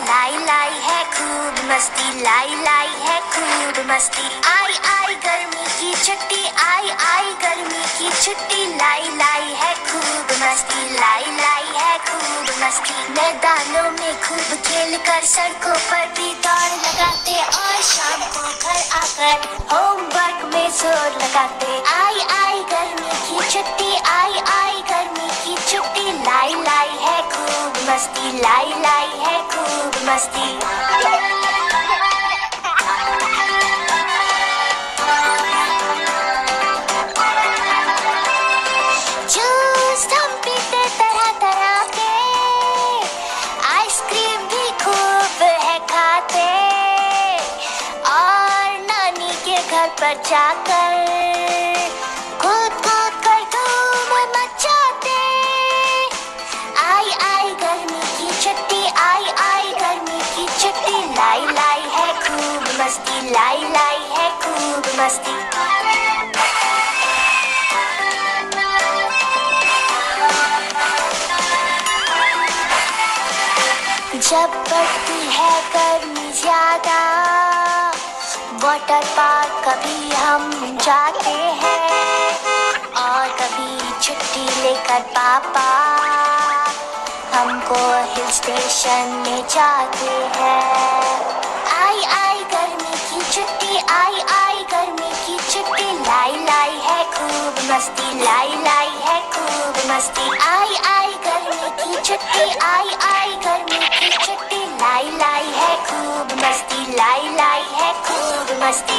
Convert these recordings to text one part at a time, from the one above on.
लाई लाई है खूब मस्ती, लाई लाई है खूब मस्ती। आई आई गर्मी की छुट्टी, आई आई गर्मी की छुट्टी, लाई लाई है खूब मस्ती, लाई लाई है खूब मस्ती। मैदानों में खूब खेल कर सड़कों पर भी दौड़ लगाते और शाम को घर आकर होमवर्क में जोर लगाते। आई आई गर्मी की छुट्टी, आई आई गर्मी की छुट्टी, लाई लाई है खूब मस्ती, लाई लाई है खूब मस्ती। जूस हम पीते तरह तरह के, आइसक्रीम भी खूब है खाते, और नानी के घर पर जाकर कूद कूद कर धूम मचाते। आई आई गर्मी की छुट्टी, आई आई गर्मी की छुट्टी, लाई लाई है खूब मस्ती, लाई लाई है खूब मस्ती। जब बढ़ती है गर्मी ज्यादा, वाटर पार्क कभी हम जाते हैं, और कभी छुट्टी लेकर पापा हमको हिल स्टेशन में जाते हैं। आई आई गर्मी की छुट्टी, आई आई गर्मी की छुट्टी, लाई लाई है खूब मस्ती, लाई लाई है खूब मस्ती। आई आई गर्मी की छुट्टी, आई आई गर्मी की छुट्टी, लाई लाई है खूब मस्ती, लाई लाई है खूब मस्ती।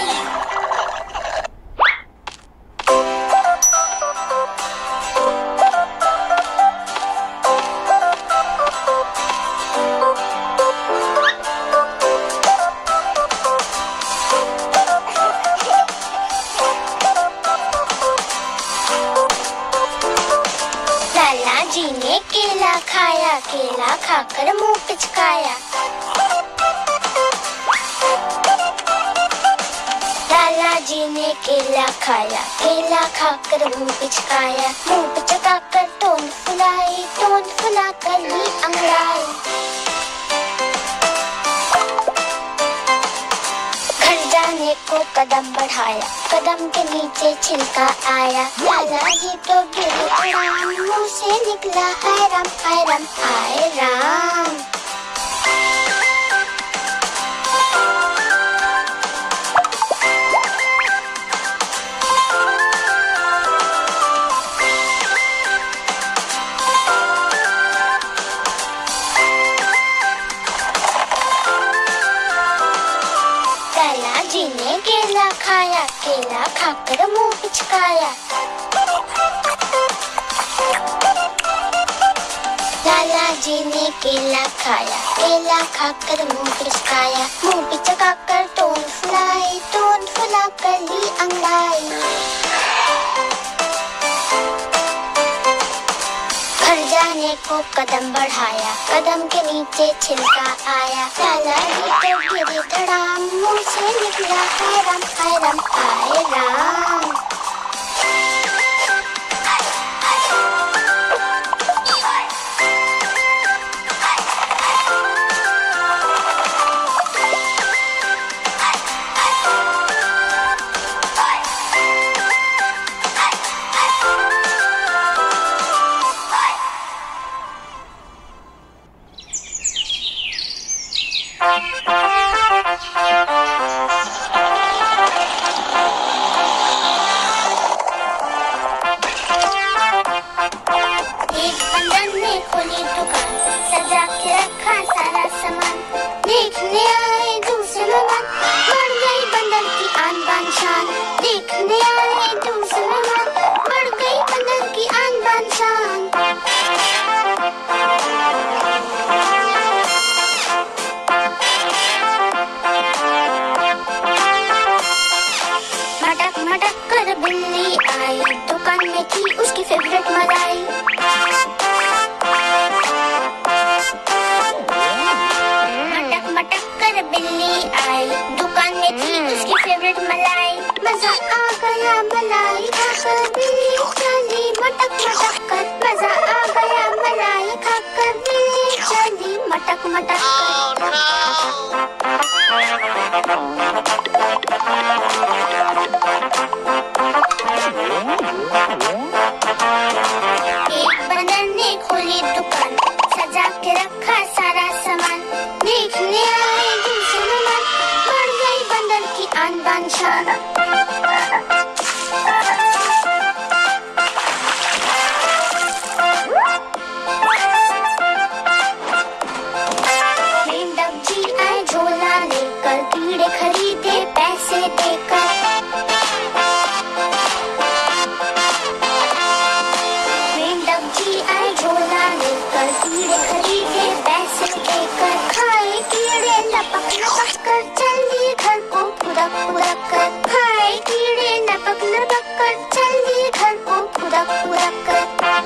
लाला जी ने केला खाया, केला खाकर मुंह पिचकाया। लाला जी ने केला खाया, केला खाकर मुंह पिचकाया। मुंह पिचकाकर टोन फुलाई, टोन फुलाकर ली अंगड़ाई। घर जाने को कदम बढ़ाया, कदम के नीचे छिलका आया। लाला जी तो गिरे उड़ान, मुंह से निकला हाय राम हाय राम हाय राम। लाला जी ने केला खाया, केला खाकर मुंह पिचकाया। लाला जी ने केला खाया, केला खाकर मुंह पिचकाया। मुंह पिचकाकर टोन फुलाई, टोन फुलाकर ली अंगड़ाई। घर जाने को कदम बढ़ाया, कदम के नीचे छिलका आया। लाला जी तो गिरे धड़ाम, मुंह से निकला हाय राम हाय राम हाय राम। मटक मटक एक बंदर ने खोली दुकान, सजा के रखा सारा सामान। देखने आए दूसरे मेहमान, बढ़ गई बंदर की आन बान शान। मेंढक जी आए झोला लेकर, कीड़े खरीदे पैसे देकर। मेंढक जी आए झोला लेकर, कीड़े खरीदे पैसे देकर। खाए कीड़े लपक लपक कर, चल दिए घर को फुदक फुदक कर। खाए कीड़े लपक लपक कर, चल दिए घर को फुदक फुदक कर।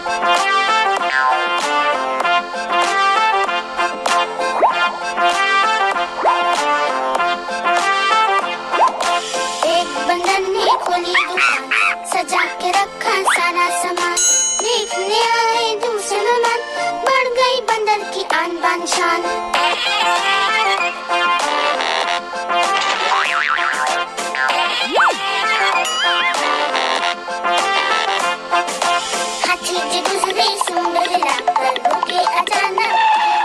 एक बंदर ने खोली दुकान, सजा के रखा सारा सामान। देखने आए दूसरे मेहमान, बढ़ गई बंदर की आन बान शान। हाथी जी गुजरे सूंड हिलाकर, रुके अचानक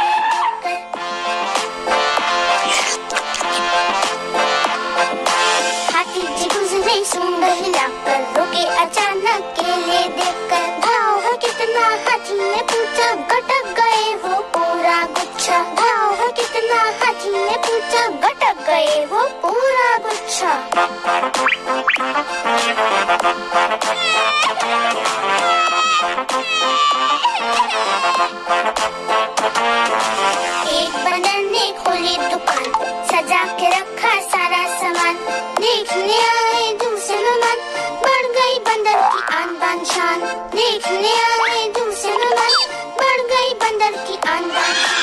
हाथी जी गुजरे सूंड हिलाकर, रुके अचानक केले देखकर। भाव है कितना हाथी ने पूछा, गटक गए वो पूरा गुच्छा। भाव है कितना हाथी ने पूछा, गटक गए वो पूरा गुच्छा। एक बंदर ने खोली दुकान, सजा के रखा सारा सामान। देखने आए दूसरे मेहमान, बढ़ गई बंदर की आन बान शान। देखने आए दूसरे मेहमान, बढ़ गई बंदर की आन बान शान।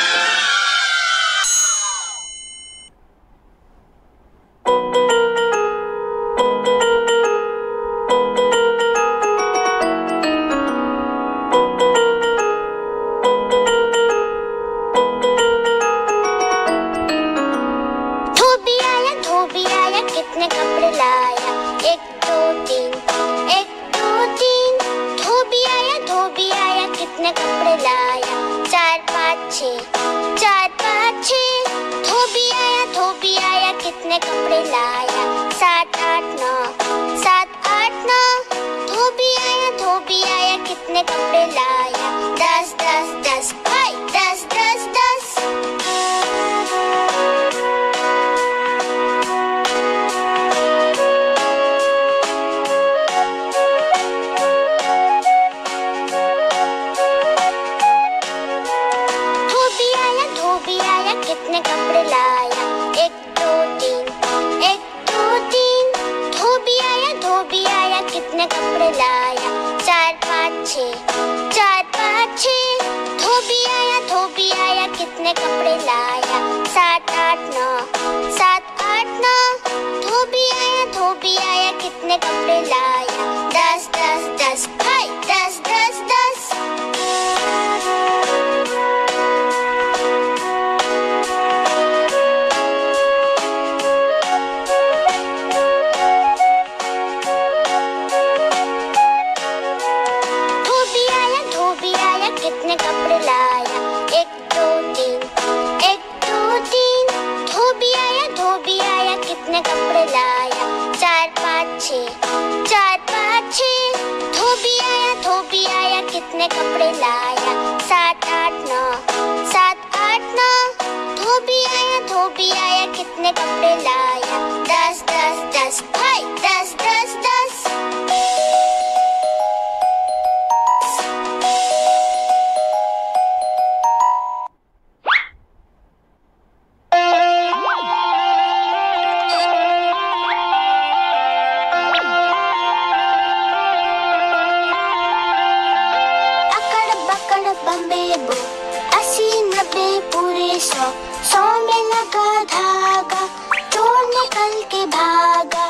धोबी आया कितने कपड़े लाया, एक दो तीन, एक दो तीन। धोबी आया कितने कपड़े लाया, चार पाँच छः, चार पाँच छः। धोबी आया कितने कपड़े लाया, सात आठ नौ, सात आठ नौ। धोबी आया कितने कपड़े लाया, दस दस दस, भाई दस दस दस। धोबी आया कितने कपड़े लाया, एक दो तीन, एक दो तीन। धोबी आया कितने कपड़े लाया, चार पाँच छः, चार पाँच छः। धोबी आया कितने कपड़े लाया, सात आठ नौ, सात आठ नौ। धोबी आया कितने कपड़े लाया, दस दस दस, भाई दस दस दस। धोबी आया कितने कपड़े लाया, एक दो तीन, एक दो तीन। धोबी आया कितने कपड़े लाया, चार पाँच छः, चार पाँच छः। धोबी आया कितने कपड़े लाया, सात आठ नौ, सात आठ नौ। धोबी आया कितने कपड़े लाया, दस दस दस, भाई दस दस दस। सौ में लगा धागा, चोर निकल के भागा।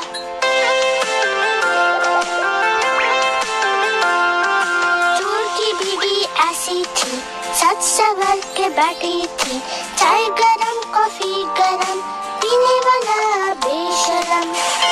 चोर की बीवी ऐसी थी, सच संवर के बैठी थी, चाय गरम कॉफी गरम, पीने वाला बेशरम।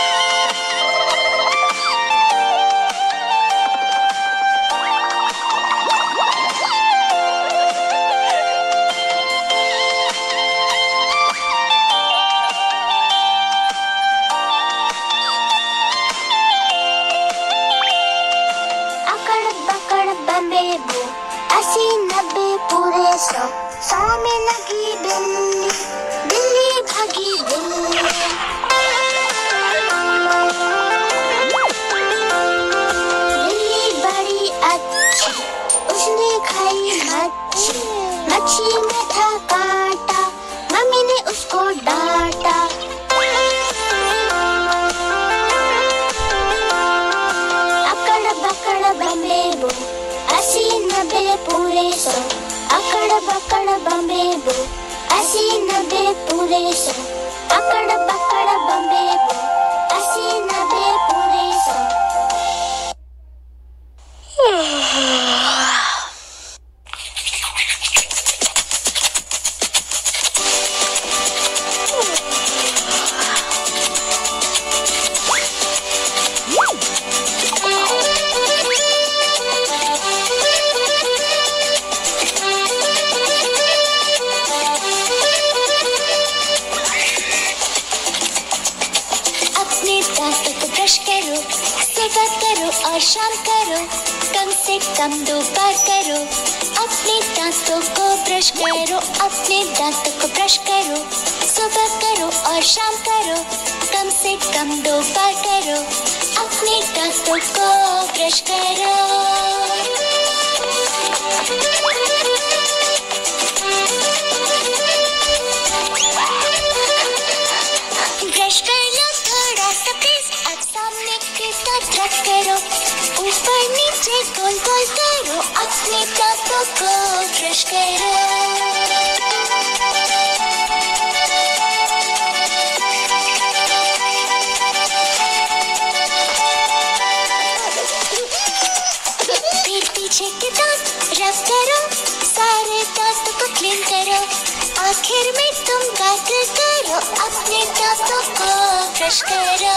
बम्बेबो 80-90 पूरे 100 में लगी बिल्ली, बिल्ली भागी दिल्ली। बिल्ली बड़ी अच्छी, उसने खाई मच्छी, मच्छी में था कांटा, मम्मी ने उसको डांटा। अकड़ बकड़ बम्बेबो 80-90 पूरे 100, अकड़ बकड़ बम्बेबो 80-90 पूरे 100, अकड़ बकड़ बम्बेबो 80-90 पूरे 100। ब्रश करो, सुबह करो और शाम करो, कम से कम 2 बार करो। अपने दांतों को ब्रश करो, अपने दांतों को ब्रश करो, सुबह करो और शाम करो, कम से कम 2 बार करो। अपने दांतों को ब्रश करो। ब्रश कर लो थोड़ा सा प्लीज, अब सामने की तरफ रख करो, ऊपर नीचे गोल गोल करो, अपने दांतों को ब्रश करो। पीठ पीछे के दांत रब करो, सारे दांतों को क्लीन करो, आखिर में तुम गार्गल करो, अपने दांतों को ब्रश करो।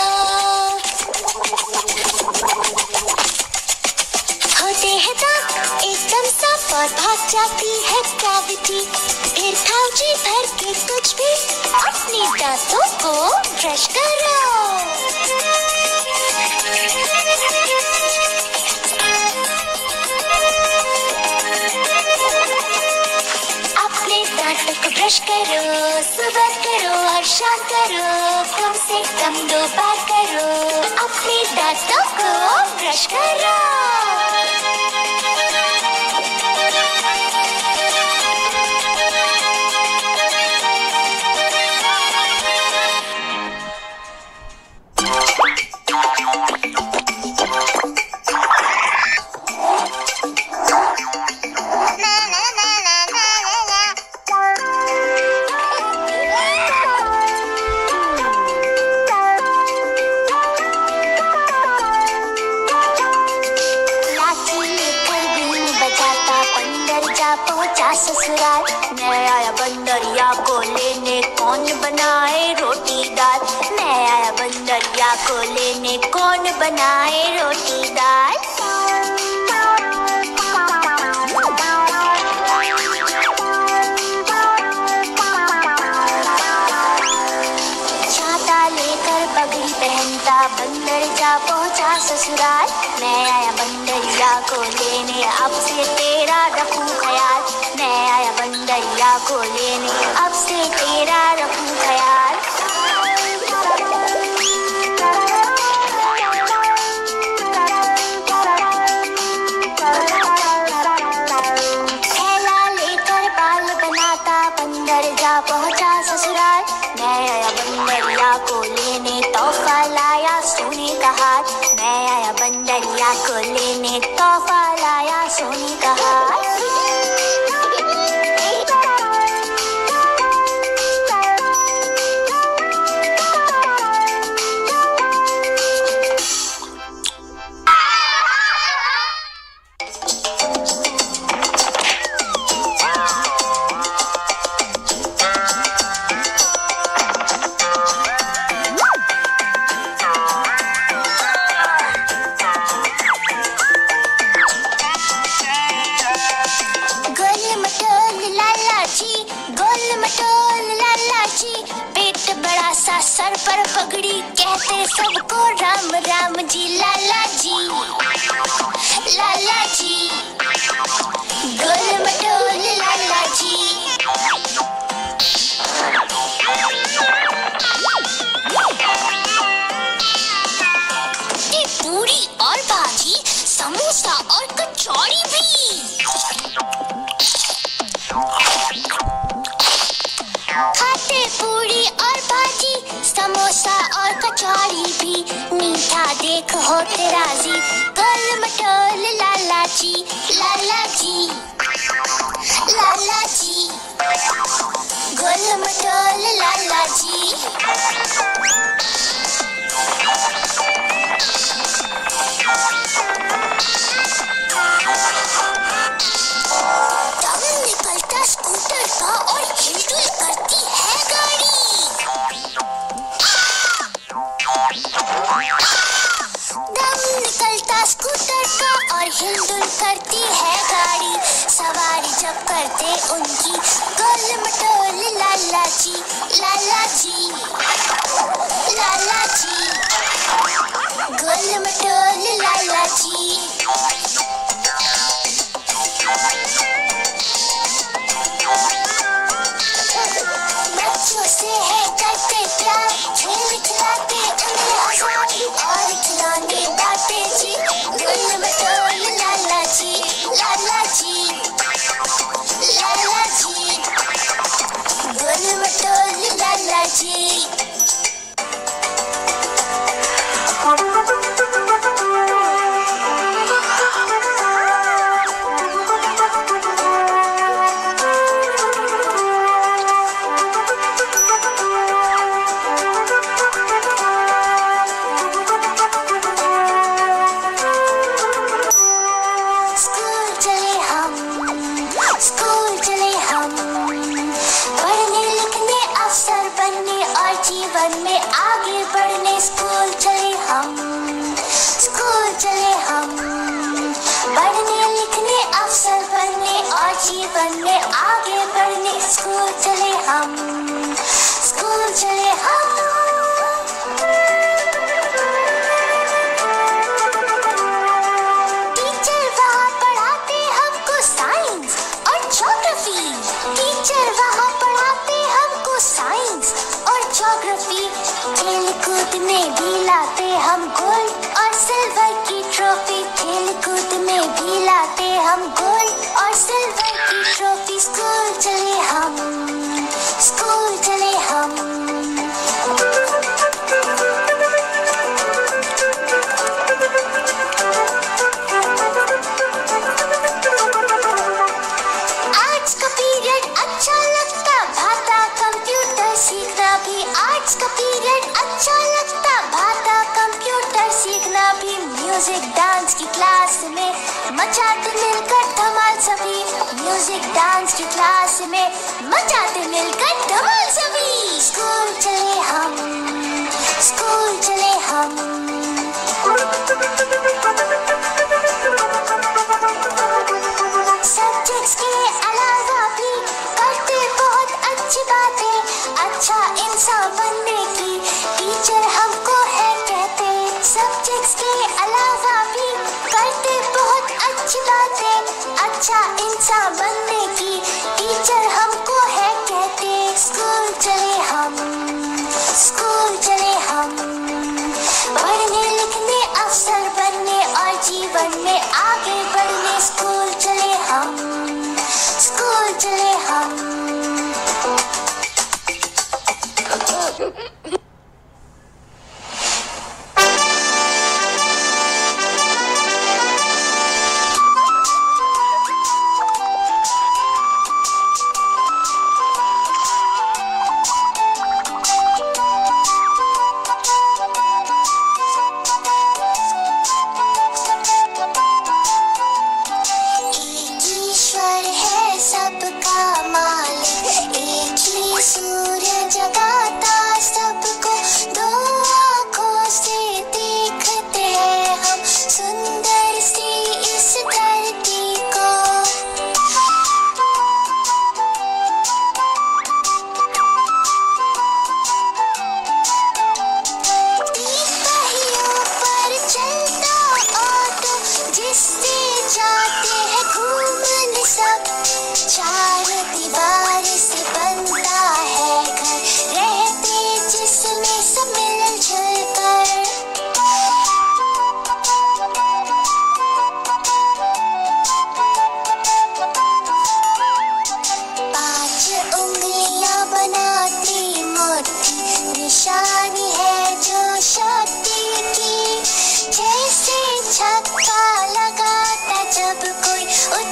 होते हैं दांत एकदम साफ और भाग जाती है कैविटी, फिर खाओ जी भर के कुछ भी, अपने दांतों को ब्रश करो। दांतों को ब्रश करो, सुबह करो और शाम करो, कम से कम 2 बार करो, अपने दांतों को ब्रश करो। पहुंचा ससुराल, मैं आया बंदरिया को लेने, कौन बनाए रोटी दाल। मैं आया बंदरिया को लेने, कौन बनाए रोटी दाल। छाता लेकर पगड़ी पहनता, बंदर जा पहुंचा ससुराल। मैं आया बंदरिया को लेने, अब से तेरा रखूं ख्याल। मैं आया बंदरिया को लेने, अब से तेरा रखूं ख्याल। थैला लेकर बाल बनाता, बंदर जा पहुंचा ससुराल। मैं आया बंदरिया को लेने, तोहफा लाया सोने का हार। मैं आया बंदरिया को लेने, तोहफा लाया सोने का हार। कहते सबको राम राम जी। लाला जी, लाला जी, गोल मटोल लाला जी। पूरी और भाजी, समोसा और कचौड़ी भी। खाते पूरी और भाजी, समोसा और कचौड़ी भी। मीठा देख होते राजी, गोल मटोल लाला जी। लाला जी, लाला जी, गोल मटोल लाला जी। दम निकलता स्कूटर का और हिलडुल करती है गाड़ी। दम निकलता स्कूटर का और हिलडुल करती है गाड़ी। सवारी जब करते उनकी, गोल मटोल लाला जी। लाला जी, लाला जी, गोल मटोल लाला जी। बच्चों से है करते प्यार, खेल खिलाते उन्हें आजाद और खिलौने बांटे जी। गोल मटोल लाला जी। लाला जी, लाला जी, गोल मटोल लाला जी। स्कूल चले हम, पढ़ने लिखने अफसर बनने और जीवन में आगे बढ़ने। स्कूल चले हम, स्कूल चले हम, पढ़ने लिखने अफसर बनने और जीवन में आगे बढ़ने। स्कूल चले हम, स्कूल चले हम। टीचर वहाँ पढ़ाते हमको साइंस और ज्योग्राफी। टीचर वहाँ पढ़ाते हमको साइंस और ज्योग्राफी। खेल कूद में भी लाते हम गोल्ड और सिल्वर की ट्रॉफी। खेल कूद में भी लाते हम गोल्ड और सिल्वर की ट्रॉफी। स्कूल चले हम, स्कूल चले हम। आज का पीरियड अच्छा लगता, भाता कंप्यूटर सीखना भी। आज का पीरियड अच्छा लगता, भाता कंप्यूटर सीखना भी। म्यूजिक डांस की क्लास में मचाते मिलकर धमाल सभी। म्यूजिक डांस की क्लास में मचाते मिलकर धमाल सभी। स्कूल चले हम, स्कूल चले हम। सब्जेक्ट्स के अलावा भी करते बहुत अच्छी बातें। अच्छा इंसान बनने की टीचर हमको है कहते। सब्जेक्ट्स के अलावा भी करते बहुत अच्छी बातें। अच्छा इंसान बनने की टीचर हमको है कहते। स्कूल चले हम, स्कूल चले हम, पढ़ने लिखने अफसर बनने और जीवन में आगे बढ़ने। स्कूल चले हम, स्कूल चले हम।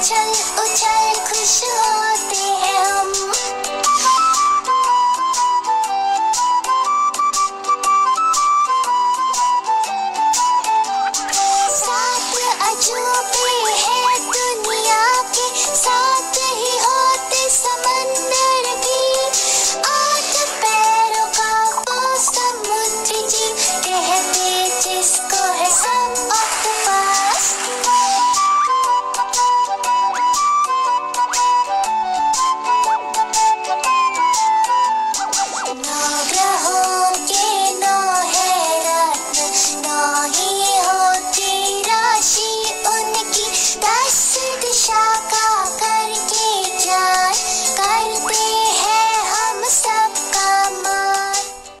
उछल उछल खुश होते हैं हम। सात अजूबे हैं दुनिया के, साथ ही होते समंदर भी। आठ पैरों का वो समुद्र जीव कहते जिसको है सब ऑक्टोपस। नौ ग्रहों के नौ है रत्न, नौ ही होती राशि उनकी। 10 दिशा का करके जान, करते हैं हम सबका मान।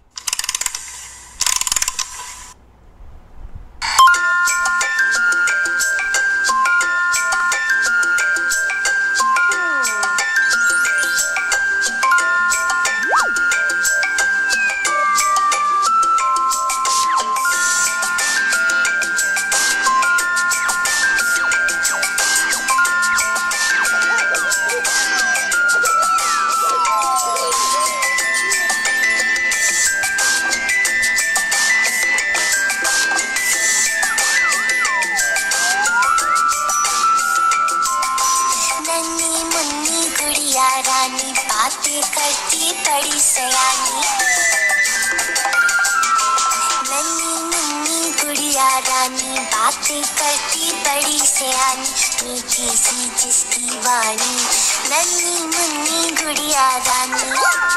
नन्ही मुन्नी गुड़िया रानी बातें करती बड़ी सयानी। नन्ही मुन्नी गुड़िया रानी बातें करती बड़ी सयानी। मीठी सी जिसकी वाणी, नन्ही मुन्नी गुड़िया रानी।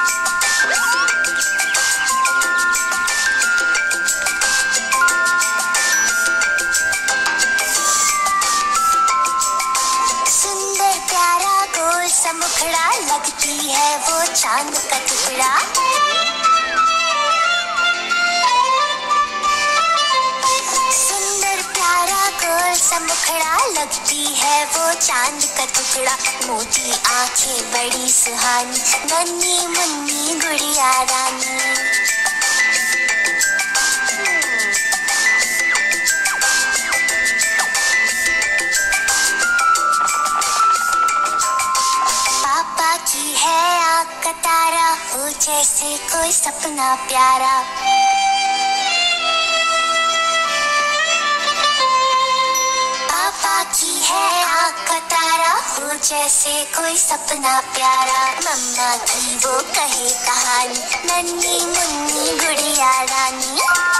सुंदर प्यारा गोल सा मुखड़ा, लगती है वो चांद का टुकड़ा। सुंदर प्यारा गोल सा मुखड़ा, लगती है वो चांद का टुकड़ा। मोटी आंखें बड़ी सुहानी, नन्ही मुन्नी गुड़िया रानी। पापा की है आँख का तारा, हो जैसे कोई सपना प्यारा। पापा की है आँख का तारा, हो जैसे कोई सपना प्यारा। मम्मा की वो कहे कहानी, नन्ही मुन्नी गुड़िया रानी।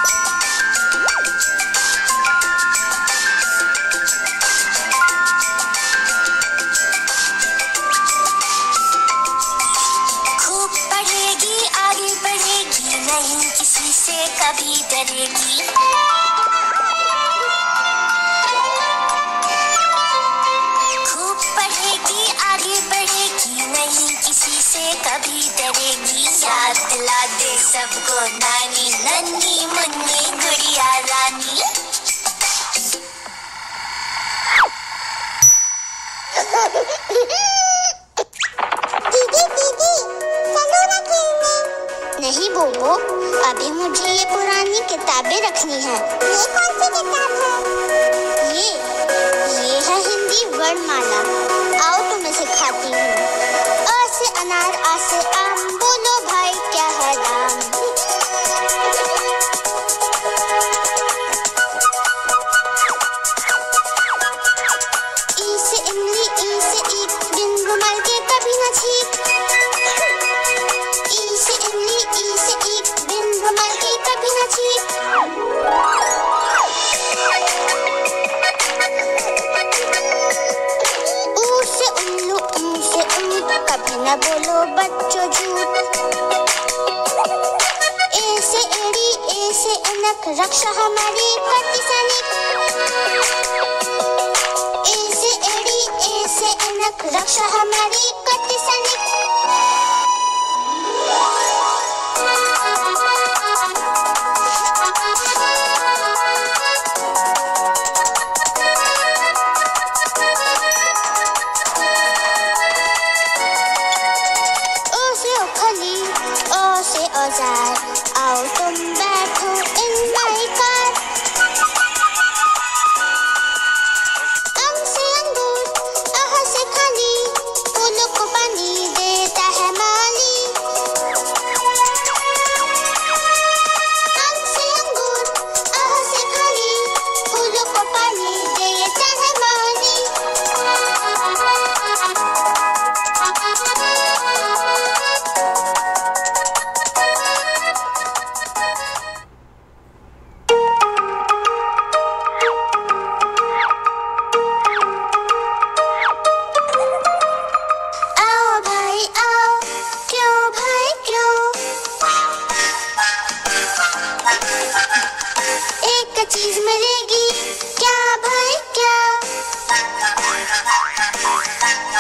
खूब पढ़ेगी आगे बढ़ेगी, नहीं किसी से कभी डरेगी। खूब पढ़ेगी आगे बढ़ेगी, नहीं किसी से कभी डरेगी। याद दिला दे सबको नानी, नन्ही मुन्नी गुड़िया रानी। दीदी दीदी चलो ना खेलने। नहीं बोबो, अभी मुझे ये पुरानी किताबें रखनी है। ये कौन सी किताब है? ये है हिंदी वर्णमाला। आओ तुम्हें सिखाती हूँ। अ से अनार, आ से आम, बोलो भाई क्या है दाम। ई से इमली, ई से ईख, बिन रुमाल के कभी न छींक। ई से इमली, ई से ईख, बिन रुमाल के कभी न छींक। ऊ से उल्लू, ऊ से ऊँट, कभी न बोलो बच्चों झूठ। ए से एड़ी, ए से ऐनक, रक्षा हमारी करती सैनिक। ए से एड़ी, ए से ऐनक, रक्षा हमारी करती सैनिक। ओ से ओखली, ओ से औजार, आओ तुम बैठो इन माई कार। अंग से अंगूर, अह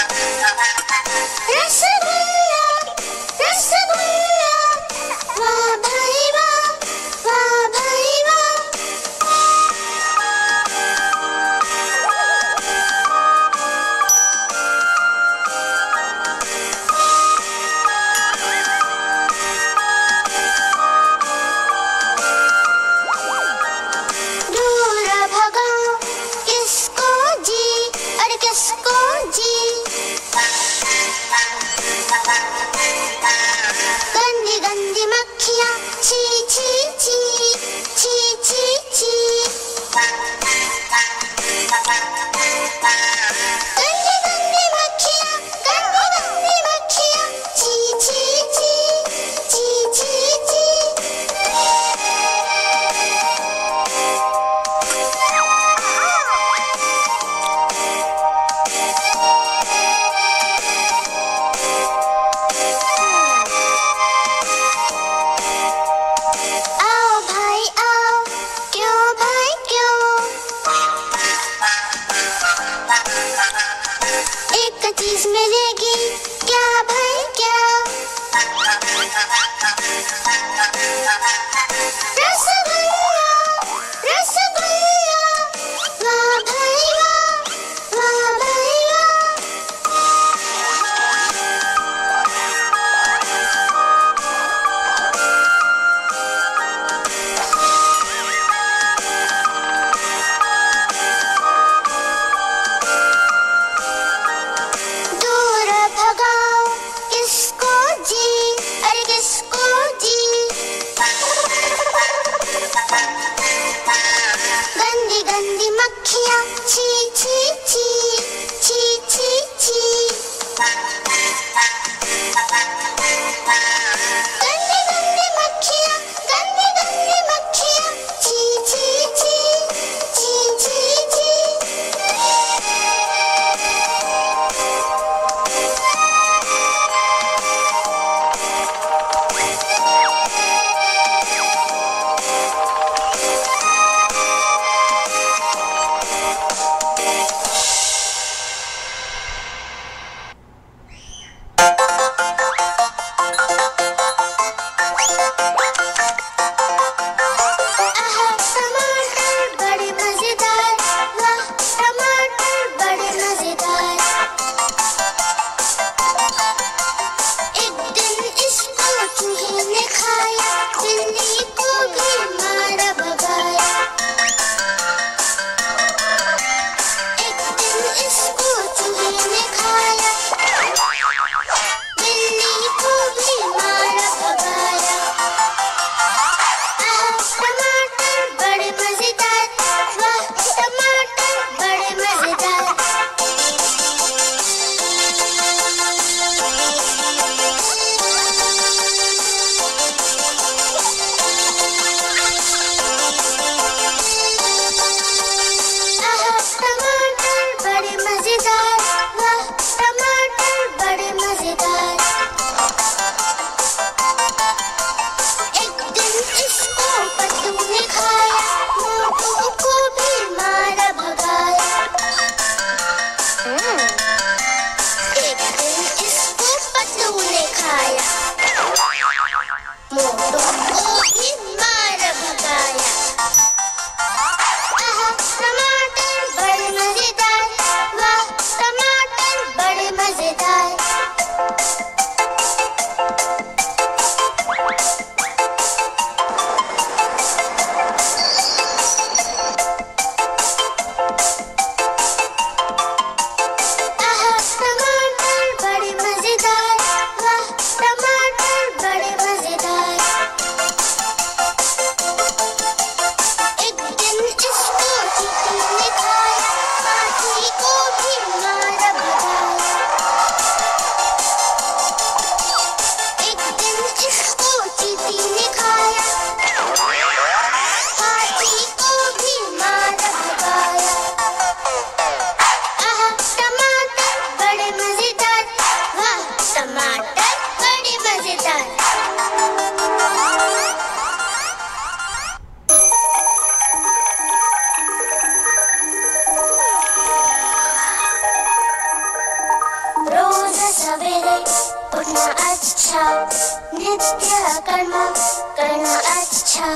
रसगुल्ला रसगुल्ला, वाह भाई वाह। दूर भगाओ किसको जी, अरे किसको जी। गंदी गंदी मक्खियाँ छी छी छी छी छी छी। गंदी गंदी मक्खियाँ छी छी छी छी छी छी। आओ भाई आओ, क्यों भाई क्यों। एक चीज मिलेगी क्या भाई क्या। रसगुल्ला रसगुल्ला, वाह भाई वाह भाई वाह। दूर भगाओ उठना अच्छा, नित्य कर्म करना अच्छा।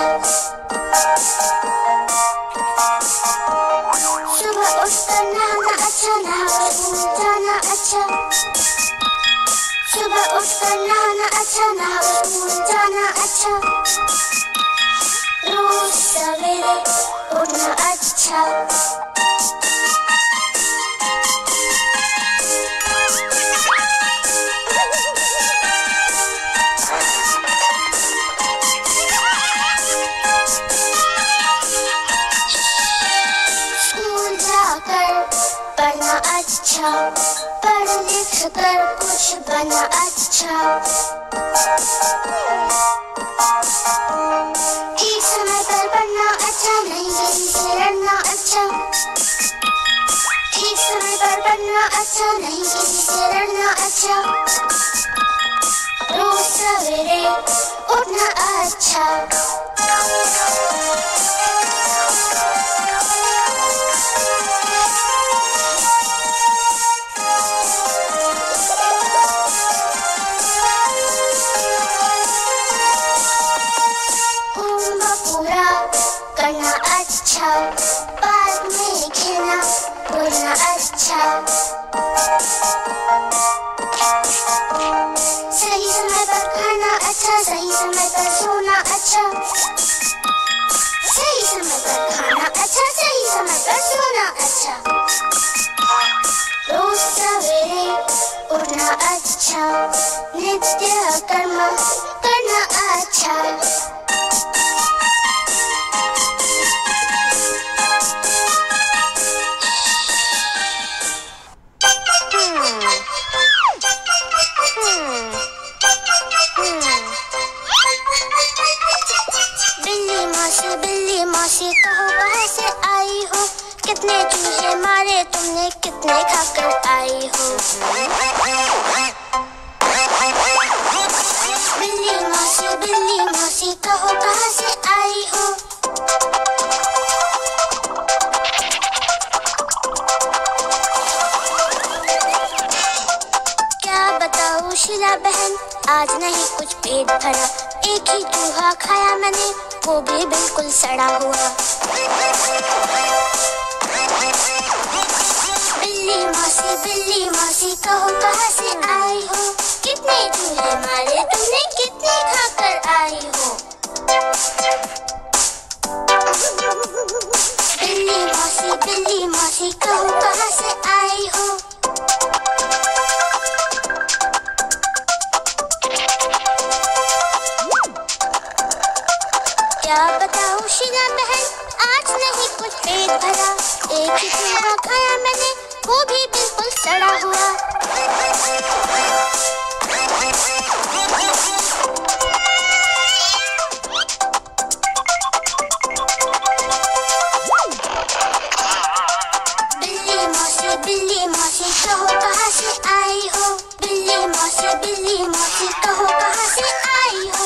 सुबह उठकर नहाना अच्छा, नहाकर स्कूल जाना अच्छा। सुबह उठकर नहाना अच्छा, नहाकर स्कूल जाना अच्छा। रोज सवेरे उठना अच्छा। स्कूल जाकर पढ़ना अच्छा, पढ़ लिख कर कुछ बना अच्छा। ठीक समय पर पढ़ना अच्छा, नहीं किसी से लड़ना अच्छा। ठीक समय पर पढ़ना अच्छा, नहीं किसी से लड़ना अच्छा। रोज सवेरे उठना अच्छा। पूरा करना अच्छा, पार्क में खेलना बोलना अच्छा। सही समय पर खाना अच्छा, सही समय पर सोना अच्छा। सही समय पर खाना अच्छा, सही समय पर सोना अच्छा। रोज सवेरे उठना अच्छा, नित्य कर्म करना अच्छा। बिल्ली मौसी कहो कहाँ से आई हो, कितने चूहे मारे तुमने, कितने खाकर आई हो। बिल्ली मौसी कहो कहाँ से आई हो। क्या बताऊँ शीला बहन, आज नहीं कुछ पेट भरा। एक ही चूहा खाया मैंने, वो भी बिल्कुल सड़ा हुआ। बिल्ली मौसी कहो कहाँ से आई हो, कितने चूहे मारे तुमने, कितने खाकर आई हो। बिल्ली मौसी कहो कहाँ से आई हो। क्या बताऊँ शीला बहन, आज नहीं कुछ पेट भरा। एक ही चूहा खाया मैंने, वो भी बिल्कुल सड़ा हुआ। बिल्ली मौसी कहो कहाँ से आई हो। बिल्ली मौसी कहो कहाँ से आई हो।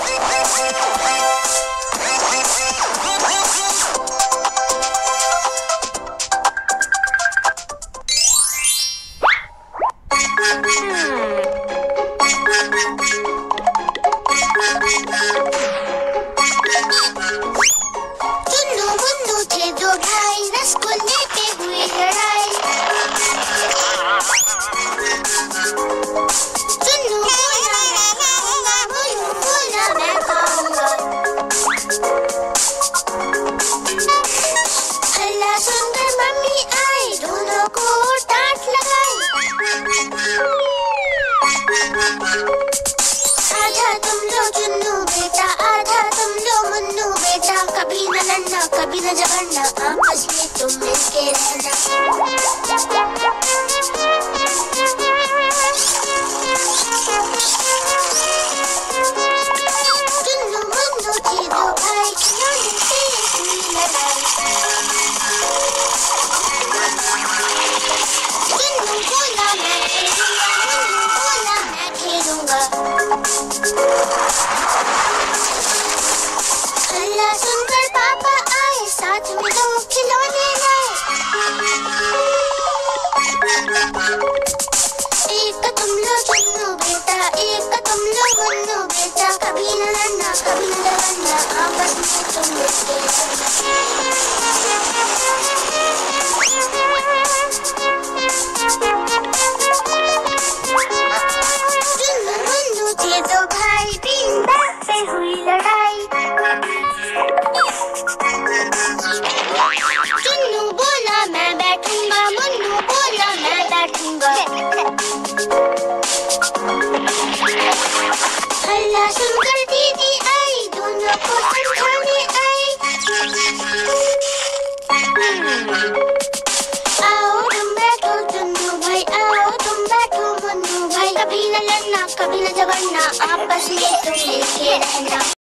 चुन्नू मुन्नू थे दो भाई, रसगुल्ले पे हुई लड़ाई। चुन्नू बोला मैं खाऊंगा, मुन्नू बोला मैं खाऊंगा। हल्ला सुनकर मम्मी आई, दोनों को डांट लगाई। आधा तुम लो चुन्नू बेटा, आधा तुम लो मुन्नू बेटा। कभी न लड़ना, कभी न झगड़ना, आपस में तुम मिलके रहना। चुन्नू मुन्नू थे दो भाई, खिलौने से हुई लड़ाई। चुन्नू बोला मैं खेलूंगा, मुन्नू बोला मैं खेलूंगा। हल्ला सुनकर पापा आए, साथ में दो खिलौने लाए। बेटा, कभी न लड़ना, कभी न झगड़ना, आपस में तुम मिलके चुन्नू मुन्नू थे दो भाई, बीन बात पे हुई लड़ाई। चुन्नू बोला मैं बैठूंगा, मुन्नू बोला मैं बैठूंगा। हल्ला सुनकर दीदी आई, दोनों को समझाने आई। आओ तुम बैठो चुन्नू भाई, आओ तुम बैठो मुन्नू भाई, कभी न लड़ना, कभी न झगड़ना, आपस में तुम मिलके रहना।